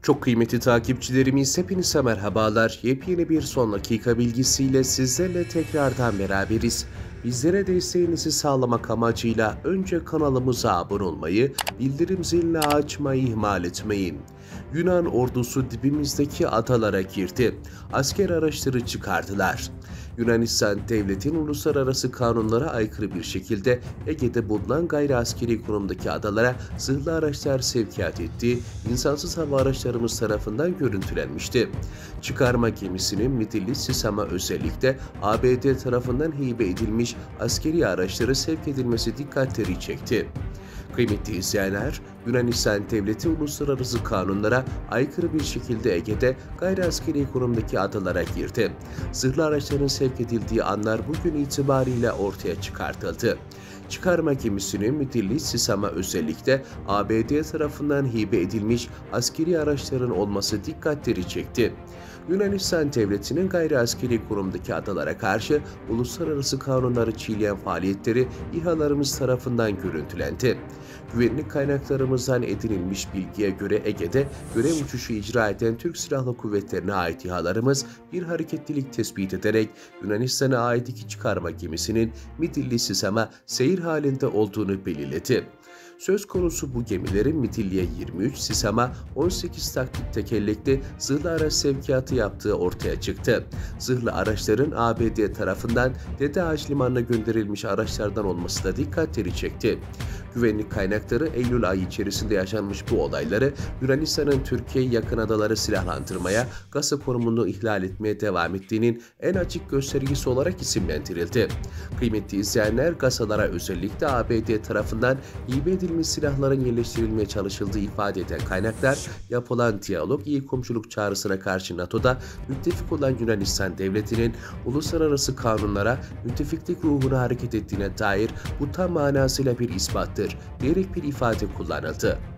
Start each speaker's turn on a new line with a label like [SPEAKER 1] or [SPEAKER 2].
[SPEAKER 1] Çok kıymetli takipçilerimiz, hepinize merhabalar. Yepyeni bir son dakika bilgisiyle sizlerle tekrardan beraberiz. Bizlere desteğinizi sağlamak amacıyla önce kanalımıza abone olmayı, bildirim zilini açmayı ihmal etmeyin. Yunan ordusu dibimizdeki adalara girdi. Asker araçları çıkardılar. Yunanistan devletin uluslararası kanunlara aykırı bir şekilde Ege'de bulunan gayri askeri konumdaki adalara zırhlı araçlar sevkiyat ettiği insansız hava araçlarımız tarafından görüntülenmişti. Çıkarma gemisinin Midilli Sisam'a özellikle ABD tarafından hibe edilmiş askeri araçları sevk edilmesi dikkatleri çekti. Kıymetli izleyenler, Yunanistan devleti uluslararası kanunlara aykırı bir şekilde Ege'de gayri askeri konumdaki adalara girdi. Zırhlı araçların sevk edildiği anlar bugün itibariyle ortaya çıkartıldı. Çıkarma gemisinin Midilli Sisam'a özellikle ABD tarafından hibe edilmiş askeri araçların olması dikkatleri çekti. Yunanistan devletinin gayri askeri konumdaki adalara karşı uluslararası kanunları çiğneyen faaliyetleri İHA'larımız tarafından görüntülendi. Güvenlik kaynaklarımızdan edinilmiş bilgiye göre Ege'de görev uçuşu icra eden Türk Silahlı Kuvvetleri'ne ait İHA'larımız bir hareketlilik tespit ederek Yunanistan'a ait iki çıkarma gemisinin Midilli Sisam'a seyir halinde olduğunu belirledi. Söz konusu bu gemilerin Midilli'ye 23, Sisam'a 18 taktik tekerlekli zırhlı araç sevkiyatı yaptığı ortaya çıktı. Zırhlı araçların ABD tarafından Dede Ağaç Limanı'na gönderilmiş araçlardan olması da dikkatleri çekti. Güvenlik kaynakları Eylül ayı içerisinde yaşanmış bu olayları Yunanistan'ın Türkiye'yi yakın adaları silahlandırmaya, Gasa konumunu ihlal etmeye devam ettiğinin en açık göstergesi olarak isimlendirildi. Kıymetli izleyenler, Gasalara özellikle ABD tarafından hibe edilmiş silahların yerleştirilmeye çalışıldığı ifade eden kaynaklar, yapılan diyalog iyi komşuluk çağrısına karşı NATO'da müttefik olan Yunanistan devletinin uluslararası kanunlara müttefiklik ruhuna hareket ettiğine dair bu tam manasıyla bir ispattır diyerek bir ifade kullanıldı.